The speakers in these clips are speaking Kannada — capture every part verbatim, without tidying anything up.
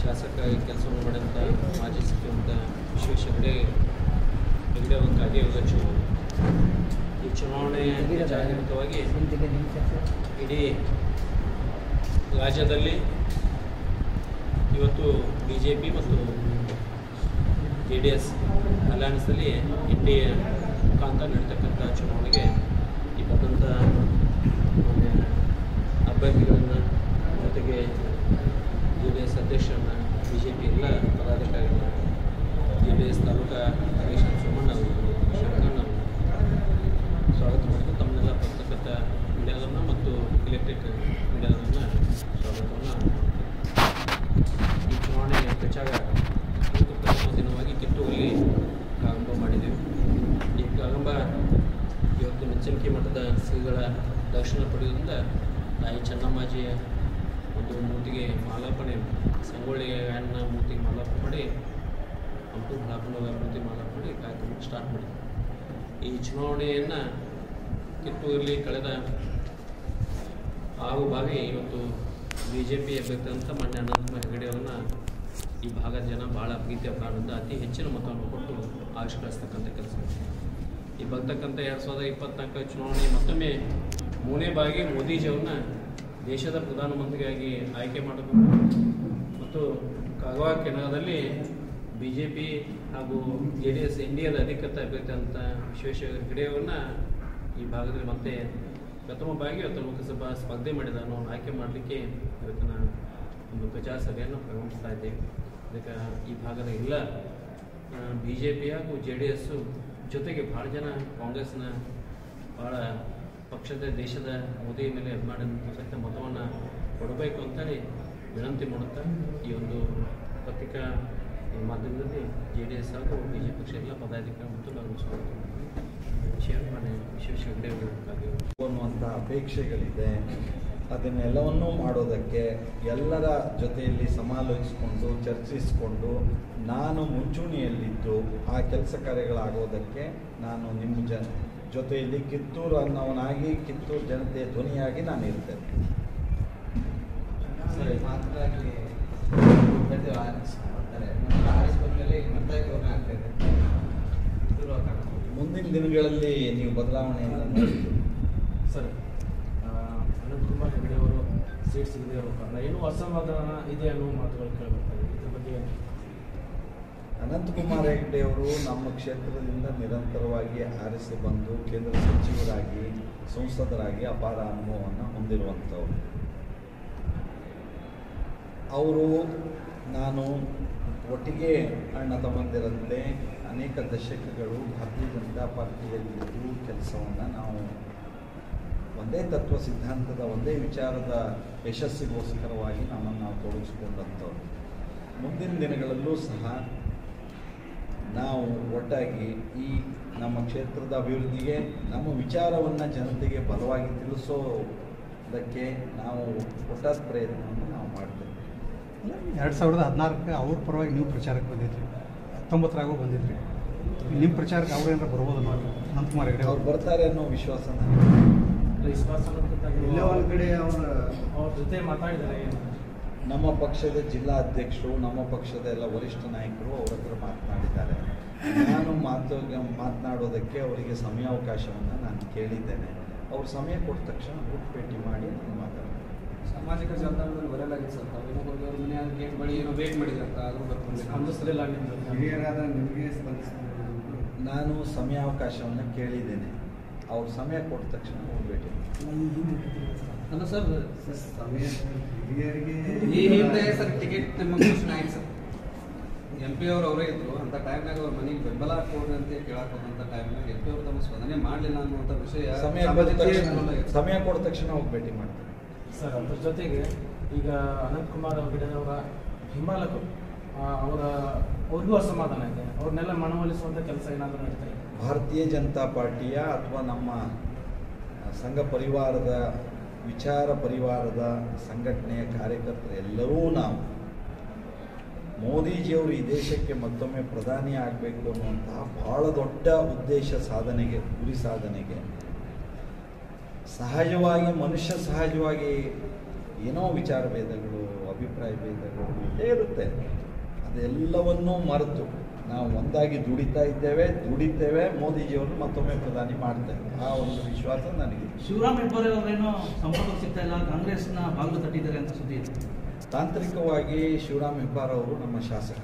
ಶಾಸಕರಾಗಿ ಕೆಲಸವನ್ನು ಮಾಡಿದಂಥ ಮಾಜಿ ಸಚಿವ ವಿಶ್ವೇಶ್ವರ ಹೆಗಡೆ ಅವರ ಕಾರ್ಯಯೋಗ ಚುನಾವಣೆ. ಈ ಚುನಾವಣೆ ಜಾಗೃತವಾಗಿ ಇಡೀ ರಾಜ್ಯದಲ್ಲಿ ಇವತ್ತು ಬಿ ಜೆ ಪಿ ಮತ್ತು ಜೆ ಡಿ ಎಸ್ ಅಲಯನ್ಸಲ್ಲಿ ಎನ್ ಡಿ ಎ ಮುಖಾಂತರ ನಡೀತಕ್ಕಂಥ ಚುನಾವಣೆಗೆ ಈ ಬಂದಂಥ ಅಭ್ಯರ್ಥಿಗಳನ್ನು ಜೊತೆಗೆ ಜೆ ಡಿ ಎಸ್ ಅಧ್ಯಕ್ಷರನ್ನು ಬಿ ಜೆ ಪಿ ಎಲ್ಲ ಪದಾಧಿಕಾರಿಗಳನ್ನ ಜೆ ಡಿ ಎಸ್ ತಾಲೂಕಾ ಅಧ್ಯಕ್ಷ ಸೋಮಣ್ಣ ಅವರು ಶಂಕರಣ್ಣ ಅವರು ಸ್ವಾಗತ ಮಾಡಿದ್ದು ತಮ್ಮನ್ನೆಲ್ಲ ಬರ್ತಕ್ಕಂಥ ಮೀಡಿಯಾದವ್ರನ್ನ ಮತ್ತು ಎಲೆಕ್ಟ್ರಿಕ್ ಮೀಡಿಯಾದವ್ರನ್ನ ಸ್ವಾಗತವನ್ನು ಈ ಚುನಾವಣೆ ಪ್ರಚಾರ ಪ್ರಥಮ ದಿನವಾಗಿ ಕಿತ್ತೂರಲ್ಲಿ ಪ್ರಾರಂಭ ಮಾಡಿದ್ದೀವಿ. ಈ ಪ್ರಾರಂಭ ಇವತ್ತು ನೆಚ್ಚಣಿಕೆ ಮಠದ ಶ್ರೀಗಳ ದರ್ಶನ ಪಡೆಯುವುದರಿಂದ ತಾಯಿ ಚೆನ್ನಮ್ಮಾಜಿಯ ಒಂದು ಮೂರ್ತಿಗೆ ಮಾಲಾರ್ಪಣೆ ಸಂಗೊಳ್ಳಿಯ ಗಾಯನ ಮೂರ್ತಿಗೆ ಮಾಲಾರ್ಪಣೆ ಮಾಡಿ ಹಂಪು ಹಳಪ್ಪನವರ ಮೂರ್ತಿ ಮಾಲಾರ್ಪಣೆ ಮಾಡಿ ಕಾರ್ಯಕ್ರಮ ಸ್ಟಾರ್ಟ್ ಮಾಡಿದ್ವಿ. ಈ ಚುನಾವಣೆಯನ್ನು ಕಿತ್ತೂರಲ್ಲಿ ಕಳೆದ ಆರು ಬಾರಿ ಇವತ್ತು ಬಿ ಜೆ ಪಿ ಅಭ್ಯರ್ಥಿ ಅಂತ ಮಾನ್ಯ ಅನಂತಕುಮಾರ್ ಹೆಗಡೆ ಅವರನ್ನ ಈ ಭಾಗದ ಜನ ಭಾಳ ಪ್ರೀತಿ ಅಪಾರದಿಂದ ಅತಿ ಹೆಚ್ಚಿನ ಮತವನ್ನು ಕೊಟ್ಟು ಆವಿಷ್ಕರಿಸ್ತಕ್ಕಂಥ ಕೆಲಸ. ಈ ಬರ್ತಕ್ಕಂಥ ಎರಡು ಸಾವಿರದ ಇಪ್ಪತ್ನಾಲ್ಕರ ಚುನಾವಣೆ ಮತ್ತೊಮ್ಮೆ ಮೂರನೇ ಬಾರಿಗೆ ಮೋದಿಜಿಯವ್ರನ್ನ ದೇಶದ ಪ್ರಧಾನಮಂತ್ರಿಯಾಗಿ ಆಯ್ಕೆ ಮಾಡಬೇಕು ಮತ್ತು ಕಾಗವಾಡ ಕೆನಡಾದಲ್ಲಿ ಬಿ ಜೆ ಪಿ ಹಾಗೂ J D S N D ಎದ ಅಧಿಕೃತ ಅಭ್ಯರ್ಥಿ ಅಂತ ವಿಶ್ವೇಶ್ವರ ಹೆಗಡೆಯವ್ರನ್ನ ಈ ಭಾಗದಲ್ಲಿ ಮತ್ತೆ ಪ್ರಥಮ ಬಾರಿಗೆ ಇವತ್ತು ಲೋಕಸಭಾ ಸ್ಪರ್ಧೆ ಮಾಡಿದ ನಾವು ಆಯ್ಕೆ ಮಾಡಲಿಕ್ಕೆ ಇವತ್ತಿನ ಒಂದು ಪ್ರಚಾರ ಸಭೆಯನ್ನು ಪ್ರಾರಂಭಿಸ್ತಾ ಇದ್ದೇವೆ. ಅದಕ್ಕೆ ಈ ಭಾಗದ ಎಲ್ಲ ಬಿ ಜೆ ಪಿ ಹಾಗೂ ಜೆ ಡಿ ಎಸ್ಸು ಜೊತೆಗೆ ಭಾಳ ಜನ ಕಾಂಗ್ರೆಸ್ನ ಭಾಳ ಪಕ್ಷದ ದೇಶದ ಮೋದಿ ಮೇಲೆ ಅಭಿಮಾನ ಸಹಿತ ಮತವನ್ನು ಕೊಡಬೇಕು ಅಂತೇಳಿ ವಿನಂತಿ ಮಾಡುತ್ತಾ ಈ ಒಂದು ಪತ್ರಿಕಾ ಮಾಧ್ಯಮದಲ್ಲಿ ಜೆ ಡಿ ಎಸ್ ಹಾಗೂ ಬಿ ಜೆ ಪಿ ಪಕ್ಷ ಎಲ್ಲ ಪದಾಧಿಕಾರಿ ಮತ್ತು ನಾವು ಸ್ವಾಗತ ವಿಷಯ ಮಾನ್ಯ ವಿಶ್ವೇಶ್ವರ ಹೆಗಡೆ ಅವರು ಅನ್ನುವಂಥ ಅಪೇಕ್ಷೆಗಳಿದೆ. ಅದನ್ನೆಲ್ಲವನ್ನೂ ಮಾಡೋದಕ್ಕೆ ಎಲ್ಲರ ಜೊತೆಯಲ್ಲಿ ಸಮಾಲೋಚಿಸಿಕೊಂಡು ಚರ್ಚಿಸಿಕೊಂಡು ನಾನು ಮುಂಚೂಣಿಯಲ್ಲಿದ್ದು ಆ ಕೆಲಸ ಕಾರ್ಯಗಳಾಗೋದಕ್ಕೆ ನಾನು ನಿಮ್ಮ ಜನ ಜೊತೆಯಲ್ಲಿ ಕಿತ್ತೂರು ಅನ್ನೋನಾಗಿ ಕಿತ್ತೂರು ಜನತೆಯ ಧ್ವನಿಯಾಗಿ ನಾನು ಇರ್ತೇನೆ. ಸರಿ, ಮಾತನಾಡಿ ಮುಂದಿನ ದಿನಗಳಲ್ಲಿ ನೀವು ಬದಲಾವಣೆಯನ್ನು ನೋಡ್ತೀವಿ. ಸರ್, ಅನಂತಕುಮಾರ್ ಹೆಗಡೆ ಅವರು ಸೀಟ್ ಸಿಗದೆ ಇರೋ ಕಾರಣ ಏನು ಅಸಮಾಧಾನ ಇದೆ ಅನ್ನೋ ಮಾತುಗಳು ಕೇಳಬೇಕಾಗಿದೆ. ಇದ್ರ ಬಗ್ಗೆ ಅನಂತಕುಮಾರ್ ಹೆಗಡೆಯವರು ನಮ್ಮ ಕ್ಷೇತ್ರದಿಂದ ನಿರಂತರವಾಗಿ ಆರಿಸಿ ಬಂದು ಕೇಂದ್ರ ಸಚಿವರಾಗಿ ಸಂಸದರಾಗಿ ಅಪಾರ ಅನುಭವವನ್ನು ಹೊಂದಿರುವಂಥವ್ರು. ಅವರು ನಾನು ಒಟ್ಟಿಗೆ ಅಣ್ಣ ತಮ್ಮಂದಿರಂತೆ ಅನೇಕ ದಶಕಗಳು ಭಾರತೀಯ ಜನತಾ ಪಾರ್ಟಿಯಲ್ಲಿದ್ದು ಕೆಲಸವನ್ನು ನಾವು ಒಂದೇ ತತ್ವ ಸಿದ್ಧಾಂತದ ಒಂದೇ ವಿಚಾರದ ಯಶಸ್ಸಿಗೋಸ್ಕರವಾಗಿ ನಮ್ಮನ್ನು ನಾವು ತೊಡಗಿಸಿಕೊಂಡಂಥವ್ರು. ಮುಂದಿನ ದಿನಗಳಲ್ಲೂ ಸಹ ನಾವು ಒಟ್ಟಾಗಿ ಈ ನಮ್ಮ ಕ್ಷೇತ್ರದ ಅಭಿವೃದ್ಧಿಗೆ ನಮ್ಮ ವಿಚಾರವನ್ನು ಜನತೆಗೆ ಬಲವಾಗಿ ತಿಳಿಸೋದಕ್ಕೆ ನಾವು ಒಟ್ಟಾದ ಪ್ರಯತ್ನವನ್ನು ನಾವು ಮಾಡ್ತೇವೆ. ಎರಡು ಸಾವಿರದ ಹದಿನಾರಕ್ಕೆ ಅವ್ರ ಪರವಾಗಿ ನೀವು ಪ್ರಚಾರಕ್ಕೆ ಬಂದಿದ್ರಿ, ಹತ್ತೊಂಬತ್ತರಾಗೂ ಬಂದಿದ್ರಿ. ನಿಮ್ಮ ಪ್ರಚಾರಕ್ಕೆ ಅವ್ರು ಏನಾರು ಬರ್ಬೋದು ನೋಡಿ ಅನಂತಕುಮಾರ್ ಹೆಗಡೆ ಅವ್ರು ಬರ್ತಾರೆ ಅನ್ನೋ ವಿಶ್ವಾಸ ವಿಶ್ವಾಸ ಇಲ್ಲ ಒಂದು ಕಡೆ ಅವರ ಅವ್ರ ಜೊತೆ ಮಾತಾಡಿದ್ದಾರೆ. ನಮ್ಮ ಪಕ್ಷದ ಜಿಲ್ಲಾ ಅಧ್ಯಕ್ಷರು ನಮ್ಮ ಪಕ್ಷದ ಎಲ್ಲ ವರಿಷ್ಠ ನಾಯಕರು ಅವ್ರ ಹತ್ರ ಮಾತನಾಡಿದ್ದಾರೆ. ನಾನು ಮಾತು ಮಾತನಾಡೋದಕ್ಕೆ ಅವರಿಗೆ ಸಮಯಾವಕಾಶವನ್ನು ನಾನು ಕೇಳಿದ್ದೇನೆ. ಅವ್ರು ಸಮಯ ಕೊಟ್ಟ ತಕ್ಷಣ ಗುಟ್ ಭೇಟಿ ಮಾಡಿ ನಾನು ಮಾತಾಡ್ತೀನಿ. ಸಾಮಾಜಿಕ ಜಾಲತಾಣದಲ್ಲಿ ಬರಲಾಗಿದೆ ಸರ್, ತಾವೇನೋ ಹೋಗಿ ಅವ್ರ ಮನೆ ಗೇಟ್ ಬಳಿ ಏನೋ ವೇಟ್ ಮಾಡಿದ್ರೆ ಅಂತ ಆದರೂ ಬರ್ಕೊಂಡು ಅಂದಿಸಲಿಲ್ಲ. ಹಿರಿಯರಾದ ನಿಮಗೆ ಸ್ಪಂದಿಸ್ತಾರೆ. ನಾನು ಸಮಯಾವಕಾಶವನ್ನು ಕೇಳಿದ್ದೇನೆ. ಅವ್ರ ಸಮಯ ಕೊಟ್ಟ ತಕ್ಷಣ ಹೋಗ್ಬೇಡಿ. ಅಲ್ಲ ಸರ್, ಸಮಯ ಹಿರಿಯರಿಗೆ ಈ ಹಿಂದೆ ಸರ್ ಟಿಕೆಟ್ ನಿಮ್ಮ ಘೋಷಣೆ ಆಯ್ತು ಸರ್. ಎಂ ಪಿ ಅವರು ಅವರೇ ಇದ್ರು ಅಂತ ಟೈಮ್ನಾಗ ಅವ್ರ ಮನೆಗೆ ಬೆಂಬಲ ಕೊಡ್ರಿ ಅಂತ ಕೇಳಕ್ಕೆ ಹೋದಂಥ ಟೈಮ್ನಾಗ ಎಂ ಪಿ ಅವರು ತಮ್ಮ ಸ್ಪಂದನೆ ಮಾಡಲಿಲ್ಲ ಅನ್ನುವಂಥ ವಿಷಯ ಸಮಯ ಕೊಟ್ಟ ತಕ್ಷಣ ಸಮಯ ಕೊಟ್ಟ ತಕ್ಷಣ ಹೋಗಿ ಭೇಟಿ ಮಾಡ್ತೀನಿ ಸರ್. ಅದ್ರ ಜೊತೆಗೆ ಈಗ ಅನಂತಕುಮಾರ್ ಹೆಗಡೆ ಅವರ ಹಿಂಬಾಲಕರು ಅವರ ಅವ್ರಿಗೂ ಅಸಮಾಧಾನ ಇದೆ. ಅವ್ರನ್ನೆಲ್ಲ ಮನವೊಲಿಸುವಂಥ ಕೆಲಸ ಏನಾದರೂ ನಡೀತಾ ಇದೆ? ಭಾರತೀಯ ಜನತಾ ಪಾರ್ಟಿಯ ಅಥವಾ ನಮ್ಮ ಸಂಘ ಪರಿವಾರದ ವಿಚಾರ ಪರಿವಾರದ ಸಂಘಟನೆಯ ಕಾರ್ಯಕರ್ತರು ಎಲ್ಲರೂ ನಾವು ಮೋದಿಜಿಯವರು ಈ ದೇಶಕ್ಕೆ ಮತ್ತೊಮ್ಮೆ ಪ್ರಧಾನಿ ಆಗಬೇಕು ಅನ್ನುವಂತಹ ಬಹಳ ದೊಡ್ಡ ಉದ್ದೇಶ ಸಾಧನೆಗೆ ಗುರಿ ಸಾಧನೆಗೆ ಸಹಜವಾಗಿ ಮನುಷ್ಯ ಸಹಜವಾಗಿ ಏನೋ ವಿಚಾರ ಭೇದಗಳು, ಅಭಿಪ್ರಾಯ ಭೇದಗಳು ಇದ್ದೇ ಇರುತ್ತೆ. ಅದೆಲ್ಲವನ್ನೂ ಮರೆತು ನಾವು ಒಂದಾಗಿ ದುಡಿತಾ ಇದ್ದೇವೆ, ದುಡಿತೇವೆ, ಮೋದಿಜಿಯವರು ಮತ್ತೊಮ್ಮೆ ಪ್ರಧಾನಿ ಮಾಡ್ತೇವೆ. ಆ ಒಂದು ವಿಶ್ವಾಸ ನನಗೆ. ಶಿವರಾಮ್ ಹೆಬ್ಬಾರ್ ಅವರೇನೋ ಸಂಪರ್ಕ ಸಿಗ್ತಾ ಇಲ್ಲ, ಕಾಂಗ್ರೆಸ್ನ ಬಾಗಿಲು ತಟ್ಟಿದ್ದಾರೆ ಅಂತ ಸುದ್ದಿ ಇದೆ. ತಾಂತ್ರಿಕವಾಗಿ ಶಿವರಾಮ್ ಹೆಬ್ಬಾರ್ ಅವರು ನಮ್ಮ ಶಾಸಕರು,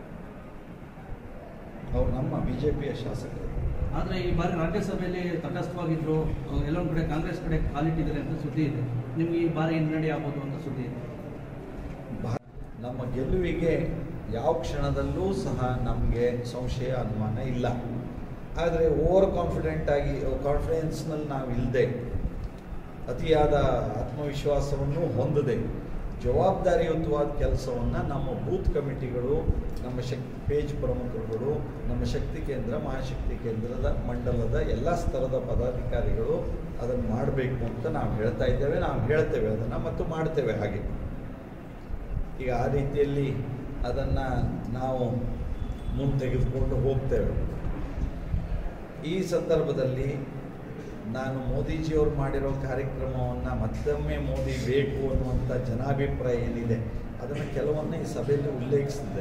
ಅವರು ನಮ್ಮ ಬಿ ಜೆ ಪಿಯ ಶಾಸಕರು. ಆದರೆ ಈ ಬಾರಿ ರಾಜ್ಯಸಭೆಯಲ್ಲಿ ತಟಸ್ಥವಾಗಿದ್ರು, ಎಲ್ಲೊಂದು ಕಡೆ ಕಾಂಗ್ರೆಸ್ ಕಡೆ ಕಾಲಿಟ್ಟಿದ್ದಾರೆ ಅಂತ ಸುದ್ದಿ ಇದೆ. ನಿಮ್ಗೆ ಈ ಬಾರಿ ಹಿನ್ನಡೆ ಆಗ್ಬೋದು ಅಂತ ಸುದ್ದಿ ಇದೆ. ನಮ್ಮ ಗೆಲುವಿಗೆ ಯಾವ ಕ್ಷಣದಲ್ಲೂ ಸಹ ನಮಗೆ ಸಂಶಯ ಅನುಮಾನ ಇಲ್ಲ. ಆದರೆ ಓವರ್ ಕಾನ್ಫಿಡೆಂಟ್ ಆಗಿ ಕಾನ್ಫಿಡೆನ್ಸ್ನಲ್ಲಿ ನಾವು ಇಲ್ಲದೆ, ಅತಿಯಾದ ಆತ್ಮವಿಶ್ವಾಸವನ್ನು ಹೊಂದದೆ, ಜವಾಬ್ದಾರಿಯುತವಾದ ಕೆಲಸವನ್ನು ನಮ್ಮ ಬೂತ್ ಕಮಿಟಿಗಳು, ನಮ್ಮ ಶಕ್ತಿ ಪೇಜ್ ಪ್ರಮುಖರುಗಳು, ನಮ್ಮ ಶಕ್ತಿ ಕೇಂದ್ರ, ಮಹಾಶಕ್ತಿ ಕೇಂದ್ರದ ಮಂಡಲದ ಎಲ್ಲ ಸ್ತರದ ಪದಾಧಿಕಾರಿಗಳು ಅದನ್ನು ಮಾಡಬೇಕು ಅಂತ ನಾವು ಹೇಳ್ತಾ ಇದ್ದೇವೆ. ನಾವು ಹೇಳ್ತೇವೆ ಅದನ್ನು ಮತ್ತು ಮಾಡ್ತೇವೆ. ಹಾಗೆ ಈಗ ಆ ರೀತಿಯಲ್ಲಿ ಅದನ್ನು ನಾವು ಮುಂದೆ ತೆಗೆದುಕೊಂಡು ಹೋಗ್ತೇವೆ. ಈ ಸಂದರ್ಭದಲ್ಲಿ ನಾನು ಮೋದಿಜಿಯವರು ಮಾಡಿರೋ ಕಾರ್ಯಕ್ರಮವನ್ನು ಮತ್ತೊಮ್ಮೆ ಮೋದಿ ಬೇಕು ಅನ್ನುವಂಥ ಜನಾಭಿಪ್ರಾಯ ಏನಿದೆ ಅದನ್ನು ಕೆಲವೊಮ್ಮೆ ಈ ಸಭೆಯಲ್ಲಿ ಉಲ್ಲೇಖಿಸಿದೆ.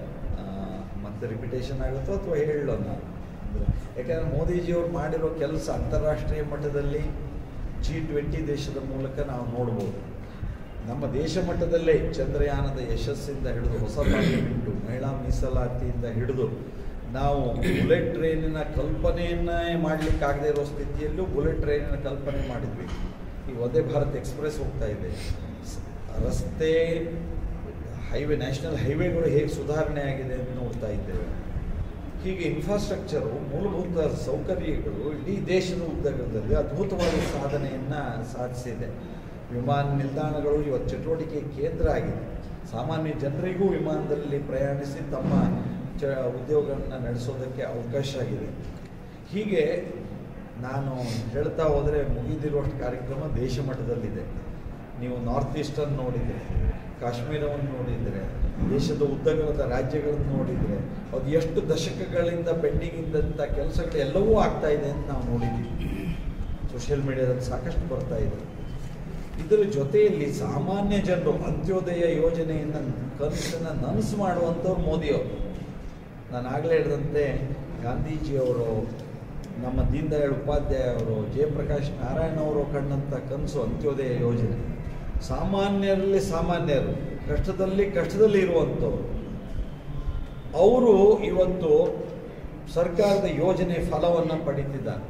ಮತ್ತೆ ರಿಪಿಟೇಷನ್ ಆಗುತ್ತೋ ಅಥವಾ ಹೇಳೋಣ, ಯಾಕೆಂದರೆ ಮೋದಿಜಿಯವರು ಮಾಡಿರೋ ಕೆಲಸ ಅಂತಾರಾಷ್ಟ್ರೀಯ ಮಟ್ಟದಲ್ಲಿ ಜಿ ಟ್ವೆಂಟಿ ದೇಶದ ಮೂಲಕ ನಾವು ನೋಡ್ಬೋದು. ನಮ್ಮ ದೇಶ ಮಟ್ಟದಲ್ಲೇ ಚಂದ್ರಯಾನದ ಯಶಸ್ಸಿಂದ ಹಿಡಿದು ಹೊಸ ಪಾರ್ಲಿಮೆಂಟು, ಮಹಿಳಾ ಮೀಸಲಾತಿಯಿಂದ ಹಿಡಿದು ನಾವು ಬುಲೆಟ್ ಟ್ರೈನಿನ ಕಲ್ಪನೆಯನ್ನೇ ಮಾಡಲಿಕ್ಕಾಗದೇ ಇರೋ ಸ್ಥಿತಿಯಲ್ಲೂ ಬುಲೆಟ್ ಟ್ರೈನಿನ ಕಲ್ಪನೆ ಮಾಡಿದ್ವಿ. ಈ ವಂದೇ ಭಾರತ್ ಎಕ್ಸ್ಪ್ರೆಸ್ ಹೋಗ್ತಾ ಇದೆ. ರಸ್ತೆ, ಹೈವೇ, ನ್ಯಾಷನಲ್ ಹೈವೇಗಳು ಹೇಗೆ ಸುಧಾರಣೆ ಆಗಿದೆ ಅಂತ ನೋಡ್ತಾ ಇದ್ದೇವೆ. ಹೀಗೆ ಇನ್ಫ್ರಾಸ್ಟ್ರಕ್ಚರು, ಮೂಲಭೂತ ಸೌಕರ್ಯಗಳು ಇಡೀ ದೇಶದ ಉದ್ದಗಲದಲ್ಲಿ ಅದ್ಭುತವಾದ ಸಾಧನೆಯನ್ನು ಸಾಧಿಸಿದೆ. ವಿಮಾನ ನಿಲ್ದಾಣಗಳು ಇವತ್ತು ಚಟುವಟಿಕೆ ಕೇಂದ್ರ ಆಗಿದೆ. ಸಾಮಾನ್ಯ ಜನರಿಗೂ ವಿಮಾನದಲ್ಲಿ ಪ್ರಯಾಣಿಸಿ ತಮ್ಮ ಚ ಉದ್ಯೋಗವನ್ನು ನಡೆಸೋದಕ್ಕೆ ಅವಕಾಶ ಆಗಿದೆ. ಹೀಗೆ ನಾನು ಹೇಳ್ತಾ ಹೋದರೆ ಮುಗಿದಿರುವಷ್ಟು ಕಾರ್ಯಕ್ರಮ ದೇಶ ಮಟ್ಟದಲ್ಲಿದೆ. ನೀವು ನಾರ್ತ್ ಈಸ್ಟನ್ನು ನೋಡಿದರೆ, ಕಾಶ್ಮೀರವನ್ನು ನೋಡಿದರೆ, ದೇಶದ ಉದ್ದಗಲದ ರಾಜ್ಯಗಳನ್ನು ನೋಡಿದರೆ, ಅದು ಎಷ್ಟು ದಶಕಗಳಿಂದ ಪೆಂಡಿಂಗ್ ಇದ್ದಂಥ ಕೆಲಸಗಳು ಎಲ್ಲವೂ ಆಗ್ತಾ ಇದೆ ಅಂತ ನಾವು ನೋಡಿದ್ದೀವಿ. ಸೋಷಿಯಲ್ ಮೀಡಿಯಾದಲ್ಲಿ ಸಾಕಷ್ಟು ಬರ್ತಾ ಇದೆ. ಇದರ ಜೊತೆಯಲ್ಲಿ ಸಾಮಾನ್ಯ ಜನರು ಅಂತ್ಯೋದಯ ಯೋಜನೆಯನ್ನು ಕನಸನ್ನು ನನಸು ಮಾಡುವಂಥವ್ರು ಮೋದಿಯವರು. ನಾನು ಆಗಲೇ ಹೇಳಿದಂತೆ ಗಾಂಧೀಜಿಯವರು, ನಮ್ಮ ದೀನ್ ದಯಾಳ್ ಉಪಾಧ್ಯಾಯ ಅವರು, ಜಯಪ್ರಕಾಶ್ ನಾರಾಯಣ ಅವರು ಕಂಡಂಥ ಕನಸು ಅಂತ್ಯೋದಯ ಯೋಜನೆ. ಸಾಮಾನ್ಯರಲ್ಲಿ ಸಾಮಾನ್ಯರು, ಕಷ್ಟದಲ್ಲಿ ಕಷ್ಟದಲ್ಲಿ ಇರುವಂಥವ್ರು, ಅವರು ಇವತ್ತು ಸರ್ಕಾರದ ಯೋಜನೆ ಫಲವನ್ನು ಪಡೀತಿದ್ದಾರೆ.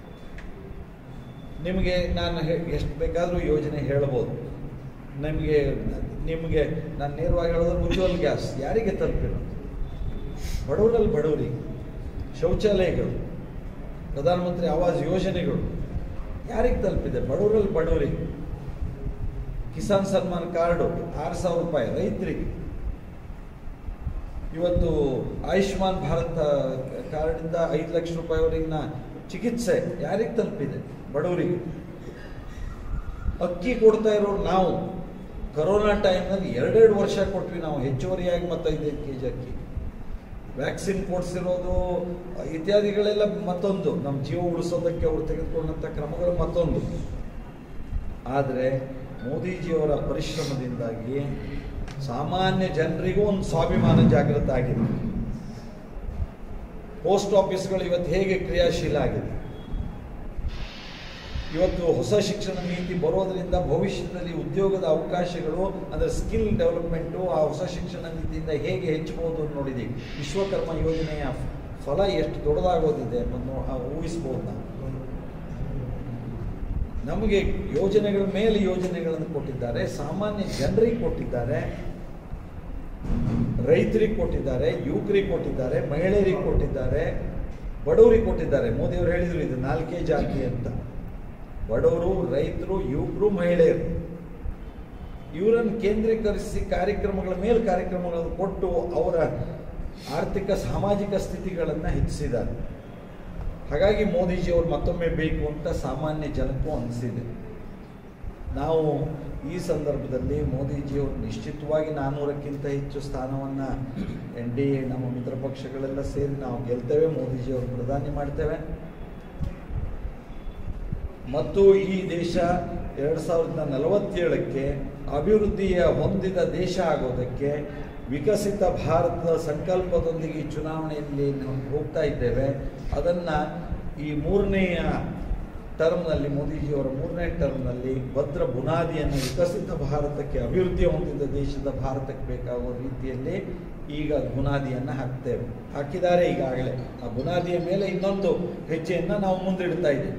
ನಿಮಗೆ ನಾನು ಎಷ್ಟು ಬೇಕಾದರೂ ಯೋಜನೆ ಹೇಳ್ಬೋದು. ನಿಮಗೆ ನಿಮಗೆ ನಾನು ನೇರವಾಗಿ ಹೇಳಿದ್ರೆ ಉಜ್ವಲ್ ಗ್ಯಾಸ್ ಯಾರಿಗೆ ತಲುಪಿರೋದು? ಬಡವರಲ್ಲಿ ಬಡವರಿಗೆ. ಶೌಚಾಲಯಗಳು, ಪ್ರಧಾನಮಂತ್ರಿ ಆವಾಸ್ ಯೋಜನೆಗಳು ಯಾರಿಗೆ ತಲುಪಿದೆ? ಬಡವರಲ್ಲಿ ಬಡವರಿಗೆ. ಕಿಸಾನ್ ಸನ್ಮಾನ್ ಕಾರ್ಡು ಆರು ಸಾವಿರ ರೂಪಾಯಿ ರೈತರಿಗೆ. ಇವತ್ತು ಆಯುಷ್ಮಾನ್ ಭಾರತ್ ಕಾರ್ಡಿಂದ ಐದು ಲಕ್ಷ ರೂಪಾಯಿವರೆಗಿನ ಚಿಕಿತ್ಸೆ ಯಾರಿಗೆ ತಲುಪಿದೆ? ಬಡವರಿಗೆ. ಅಕ್ಕಿ ಕೊಡ್ತಾ ಇರೋರು ನಾವು. ಕರೋನಾ ಟೈಮ್ನಲ್ಲಿ ಎರಡೆರಡು ವರ್ಷ ಕೊಟ್ವಿ ನಾವು ಹೆಚ್ಚುವರಿಯಾಗಿ ಮತ್ತು ಐದೈದು ಕೆ ಜಿ ಅಕ್ಕಿ. ವ್ಯಾಕ್ಸಿನ್ ಕೊಡಿಸಿರೋದು ಇತ್ಯಾದಿಗಳೆಲ್ಲ ಮತ್ತೊಂದು. ನಮ್ಮ ಜೀವ ಉಳಿಸೋದಕ್ಕೆ ಅವರು ತೆಗೆದುಕೊಂಡಂಥ ಕ್ರಮಗಳು ಮತ್ತೊಂದು. ಆದರೆ ಮೋದಿಜಿಯವರ ಪರಿಶ್ರಮದಿಂದಾಗಿ ಸಾಮಾನ್ಯ ಜನರಿಗೂ ಒಂದು ಸ್ವಾಭಿಮಾನ ಜಾಗೃತ ಆಗಿದೆ. ಪೋಸ್ಟ್ ಆಫೀಸ್ಗಳು ಇವತ್ತು ಹೇಗೆ ಕ್ರಿಯಾಶೀಲ ಆಗಿದೆ. ಇವತ್ತು ಹೊಸ ಶಿಕ್ಷಣ ನೀತಿ ಬರೋದರಿಂದ ಭವಿಷ್ಯದಲ್ಲಿ ಉದ್ಯೋಗದ ಅವಕಾಶಗಳು, ಅಂದರೆ ಸ್ಕಿಲ್ ಡೆವಲಪ್ಮೆಂಟು ಆ ಹೊಸ ಶಿಕ್ಷಣ ನೀತಿಯಿಂದ ಹೇಗೆ ಹೆಚ್ಚಬಹುದು ಅಂತ ನೋಡಿದ್ದೀವಿ. ವಿಶ್ವಕರ್ಮ ಯೋಜನೆಯ ಫಲ ಎಷ್ಟು ದೊಡ್ಡದಾಗೋದಿದೆ ಅನ್ನೋದು ಊಹಿಸ್ಬೋದು ನಾವು. ನಮಗೆ ಯೋಜನೆಗಳ ಮೇಲೆ ಯೋಜನೆಗಳನ್ನು ಕೊಟ್ಟಿದ್ದಾರೆ. ಸಾಮಾನ್ಯ ಜನರಿಗೆ ಕೊಟ್ಟಿದ್ದಾರೆ, ರೈತರಿಗೆ ಕೊಟ್ಟಿದ್ದಾರೆ, ಯುವಕರಿಗೆ ಕೊಟ್ಟಿದ್ದಾರೆ, ಮಹಿಳೆಯರಿಗೆ ಕೊಟ್ಟಿದ್ದಾರೆ, ಬಡವರಿಗೆ ಕೊಟ್ಟಿದ್ದಾರೆ. ಮೋದಿಯವರು ಹೇಳಿದರು ಇದು ನಾಲ್ಕೇ ಜಾತಿ ಅಂತ. ಬಡವರು, ರೈತರು, ಯುವಕರು, ಮಹಿಳೆಯರು, ಇವರನ್ನು ಕೇಂದ್ರೀಕರಿಸಿ ಕಾರ್ಯಕ್ರಮಗಳ ಮೇಲೆ ಕಾರ್ಯಕ್ರಮಗಳನ್ನು ಕೊಟ್ಟು ಅವರ ಆರ್ಥಿಕ ಸಾಮಾಜಿಕ ಸ್ಥಿತಿಗಳನ್ನು ಹೆಚ್ಚಿಸಿದ್ದಾರೆ. ಹಾಗಾಗಿ ಮೋದಿಜಿಯವರು ಮತ್ತೊಮ್ಮೆ ಬೇಕು ಅಂತ ಸಾಮಾನ್ಯ ಜನಕ್ಕೂ ಅನಿಸಿದೆ. ನಾವು ಈ ಸಂದರ್ಭದಲ್ಲಿ ಮೋದಿಜಿಯವರು ನಿಶ್ಚಿತವಾಗಿ ನಾನ್ನೂರಕ್ಕಿಂತ ಹೆಚ್ಚು ಸ್ಥಾನವನ್ನು ಎನ್ ಡಿ ಎ ನಮ್ಮ ಮಿತ್ರ ಪಕ್ಷಗಳೆಲ್ಲ ಸೇರಿ ನಾವು ಗೆಲ್ತೇವೆ. ಮೋದಿಜಿಯವರು ಪ್ರಧಾನಿ ಮಾಡ್ತೇವೆ. ಮತ್ತು ಈ ದೇಶ ಎರಡು ಸಾವಿರದ ನಲವತ್ತೇಳಕ್ಕೆ ಅಭಿವೃದ್ಧಿಯ ಹೊಂದಿದ ದೇಶ ಆಗೋದಕ್ಕೆ, ವಿಕಸಿತ ಭಾರತದ ಸಂಕಲ್ಪದೊಂದಿಗೆ ಈ ಚುನಾವಣೆಯಲ್ಲಿ ನಾವು ಹೋಗ್ತಾ ಇದ್ದೇವೆ. ಅದನ್ನು ಈ ಮೂರನೆಯ ಟರ್ಮ್ನಲ್ಲಿ, ಮೋದಿಜಿಯವರ ಮೂರನೇ ಟರ್ಮ್ನಲ್ಲಿ ಭದ್ರ ಬುನಾದಿಯನ್ನು ವಿಕಸಿತ ಭಾರತಕ್ಕೆ, ಅಭಿವೃದ್ಧಿ ಹೊಂದಿದ ದೇಶದ ಭಾರತಕ್ಕೆ ಬೇಕಾಗುವ ರೀತಿಯಲ್ಲಿ ಈಗ ಬುನಾದಿಯನ್ನು ಹಾಕ್ತೇವೆ, ಹಾಕಿದ್ದಾರೆ ಈಗಾಗಲೇ. ಆ ಬುನಾದಿಯ ಮೇಲೆ ಇನ್ನೊಂದು ಹೆಜ್ಜೆಯನ್ನು ನಾವು ಮುಂದಿಡ್ತಾ ಇದ್ದೇವೆ.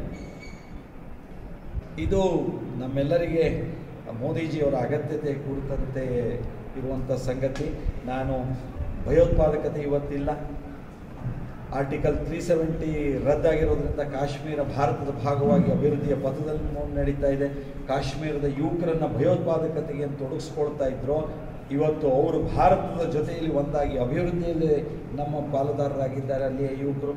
ಇದು ನಮ್ಮೆಲ್ಲರಿಗೆ ಮೋದಿಜಿಯವರ ಅಗತ್ಯತೆ ಕುರಿತಂತೆ ಇರುವಂಥ ಸಂಗತಿ. ನಾನು ಭಯೋತ್ಪಾದಕತೆ ಇವತ್ತಿಲ್ಲ. ಆರ್ಟಿಕಲ್ ತ್ರೀ ಸೆವೆಂಟಿ ರದ್ದಾಗಿರೋದ್ರಿಂದ ಕಾಶ್ಮೀರ ಭಾರತದ ಭಾಗವಾಗಿ ಅಭಿವೃದ್ಧಿಯ ಪಥದಲ್ಲಿ ನಡೀತಾ ಇದೆ. ಕಾಶ್ಮೀರದ ಯುವಕರನ್ನು ಭಯೋತ್ಪಾದಕತೆಗೆ ತೊಡಗಿಸ್ಕೊಳ್ತಾ ಇದ್ರು, ಇವತ್ತು ಅವರು ಭಾರತದ ಜೊತೆಯಲ್ಲಿ ಒಂದಾಗಿ ಅಭಿವೃದ್ಧಿಯಲ್ಲಿ ನಮ್ಮ ಪಾಲುದಾರರಾಗಿದ್ದಾರೆ ಅಲ್ಲಿಯ ಯುವಕರು.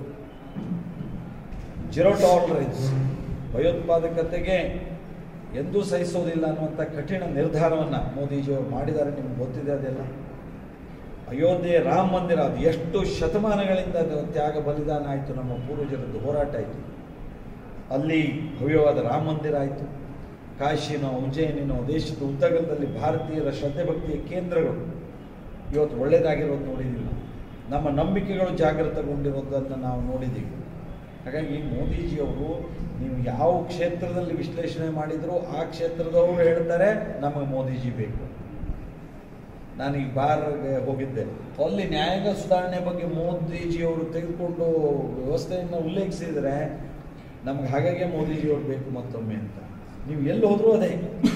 ಜೀರೋ ಟಾಲರೆನ್ಸ್, ಭಯೋತ್ಪಾದಕತೆಗೆ ಎಂದೂ ಸಹಿಸೋದಿಲ್ಲ ಅನ್ನುವಂಥ ಕಠಿಣ ನಿರ್ಧಾರವನ್ನು ಮೋದಿಜಿಯವರು ಮಾಡಿದ್ದಾರೆ. ನಿಮ್ಗೆ ಗೊತ್ತಿದೆ ಅದೆಲ್ಲ. ಅಯೋಧ್ಯೆ ರಾಮ ಮಂದಿರ, ಅದು ಎಷ್ಟು ಶತಮಾನಗಳಿಂದ ತ್ಯಾಗ ಬಲಿದಾನ ಆಯಿತು, ನಮ್ಮ ಪೂರ್ವಜರದ್ದು ಹೋರಾಟ ಆಯಿತು. ಅಲ್ಲಿ ಭವ್ಯವಾದ ರಾಮ ಮಂದಿರ ಆಯಿತು. ಕಾಶಿನೋ ಉಜ್ಜಯಿನಿನೋ ದೇಶದ ಉದ್ದಗಲದಲ್ಲಿ ಭಾರತೀಯರ ಶ್ರದ್ಧೆ ಭಕ್ತಿಯ ಕೇಂದ್ರಗಳು ಇವತ್ತು ಒಳ್ಳೆಯದಾಗಿರೋದು ನೋಡಿದ್ದೀವಿ. ನಮ್ಮ ನಂಬಿಕೆಗಳು ಜಾಗೃತಗೊಂಡಿರೋದನ್ನು ನಾವು ನೋಡಿದ್ದೀವಿ. ಹಾಗಾಗಿ ಮೋದಿಜಿಯವರು ನೀವು ಯಾವ ಕ್ಷೇತ್ರದಲ್ಲಿ ವಿಶ್ಲೇಷಣೆ ಮಾಡಿದರೂ ಆ ಕ್ಷೇತ್ರದವರು ಹೇಳ್ತಾರೆ ನಮಗೆ ಮೋದಿಜಿ ಬೇಕು. ನಾನೀಗ ಬಾರ್ಗೆ ಹೋಗಿದ್ದೆ, ಅಲ್ಲಿ ನ್ಯಾಯಾಂಗ ಸುಧಾರಣೆ ಬಗ್ಗೆ ಮೋದಿಜಿಯವರು ತೆಗೆದುಕೊಂಡು ವ್ಯವಸ್ಥೆಯನ್ನು ಉಲ್ಲೇಖಿಸಿದರೆ ನಮ್ಗೆ ಹಾಗಾಗಿ ಮೋದಿಜಿಯವರು ಬೇಕು ಮತ್ತೊಮ್ಮೆ ಅಂತ. ನೀವು ಎಲ್ಲಿ ಹೋದರೂ ಅದೇ,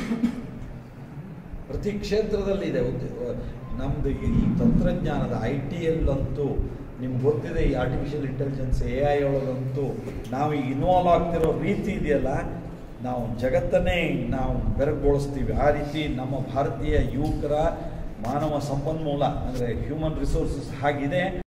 ಪ್ರತಿ ಕ್ಷೇತ್ರದಲ್ಲಿ ಇದೆ. ನಮ್ಮದು ಈ ತಂತ್ರಜ್ಞಾನದ ಐ ಟಿಯಲ್ಲಂತೂ ನಿಮ್ಗೆ ಗೊತ್ತಿದೆ, ಈ ಆರ್ಟಿಫಿಷಿಯಲ್ ಇಂಟೆಲಿಜೆನ್ಸ್ ಎ ಐ ಒಳಗಂತೂ ನಾವು ಈಗ ಇನ್ವಾಲ್ವ್ ಆಗ್ತಿರೋ ರೀತಿ ಇದೆಯಲ್ಲ, ನಾವು ಜಗತ್ತನ್ನೇ ನಾವು ಬೆರಗುಗೊಳಿಸ್ತೀವಿ. ಆ ರೀತಿ ನಮ್ಮ ಭಾರತೀಯ ಯುವಕರ ಮಾನವ ಸಂಪನ್ಮೂಲ ಅಂದರೆ ಹ್ಯೂಮನ್ ರಿಸೋರ್ಸಸ್ ಹಾಗಿದೆ.